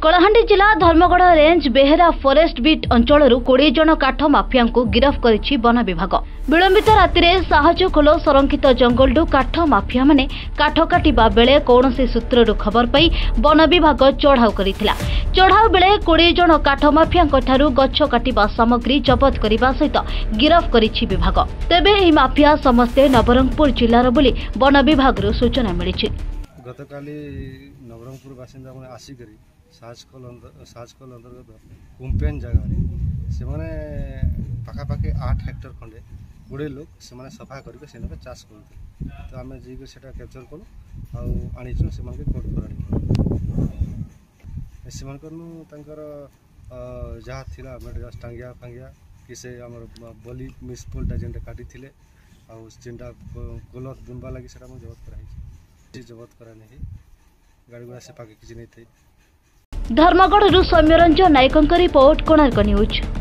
कलाहांडी जिला Dharmagarh range Behera forest beat अंचल 20 जन काठ माफिया को गिरफ्त करिछि वन विभाग। विलंबित राति साहजखोल संरक्षित जंगलू काठ माफिया माने काठ काटिबा बेले कौनसी सूत्रु खबर पाई वन विभाग चढ़ाऊ करिथिला। चढ़ाऊ बेले 20 जन काठ माफिया गछ काटिबा सामग्री जबत करने सहित गिरफ्त करिछि विभाग। तेबे एही माफिया समस्ते नवरंगपुर जिलार बोली वन विभाग सूचना मिली। गतकाली नवरंगपुर बासिंदा मैंने आसिक साजकल अंतर्गत कुंपेन जगह से पाखापाखि 8 हेक्टर खंडे 20 लोग से सफा करके चाष करते। तो आम जी कैप्चर कलु आनीचु से कोर्ट कर जहाँ थिला टांगिया फांगिया कि से बली मिसफुलटा जेनटा काटी थे जेनटा गलत बुनवा लगी से जबत कराई जबत करा नहीं गाड़ी गुड़ा से पाके किसी नहीं थी। धर्मगढ़ सौम्यरंजन नायकों रिपोर्ट कोणार्क न्यूज।